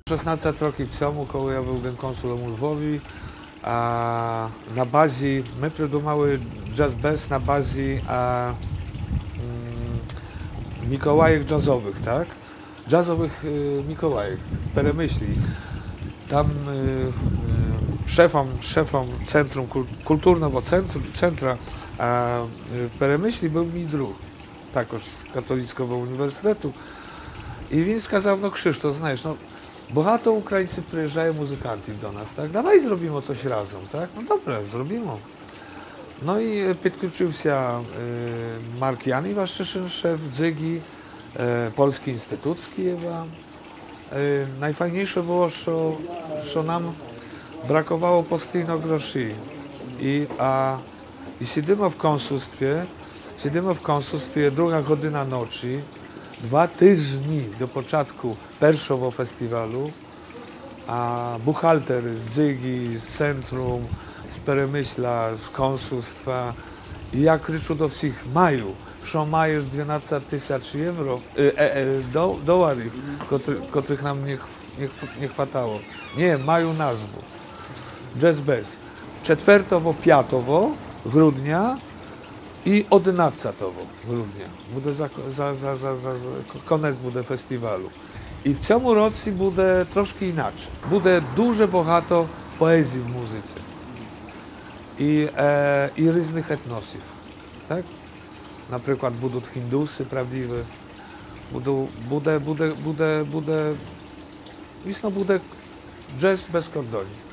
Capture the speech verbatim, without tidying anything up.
шістнадцять років цьому, коли я був генконсулом у Львові, а, на базі, ми придумали джаз-бес на базі а, м, Миколаїв джазових, так? Джазових e, Mikołajek, Перемишлі. Там e, e, szefem, szefem Centrum Kulturnego Centrum, Centra a, w Перемишлі był mój друг, також з католицького університету. І він сказав: ну, Krzysztof, знаєш, ну, багато українців приїжджає музикантів до нас, так? Давай зробимо щось разом, так? Ну, добре, зробимо. Ну і підключився e, Mark Janiwasz, szef Dzygi, e, Polski Instytut z Kijewa. E, najfajniejsze było, що, що нам brakowało постійно грошей. І, а, і сидимо в консульстві, сидимо в консульстві, друга година ночі, dwa tygodnie do początku pierwszego festiwalu, a buchalter z Dzygi, z centrum, z Перемишля, z konsulstwa, i ja krzyczę do wszystkich: maju, że majesz dwanaście tysięcy euro, e, e, do, dolarów, których nam nie, nie, nie chwatało. Nie, maju nazwu. Jazz-bes. czwartego piątego grudnia i jedenastego grudnia буде za, za, za, za, za, za koniec буде festiwalu. I w цьому році буде трошки inaczej. Буде дуже багато поезії в музиці і, e, і різних етносів. Так? Наприклад, будуть хіндуси правдиві, буде, буде, буде, буде, буде, дійсно буде джаз без кордонів.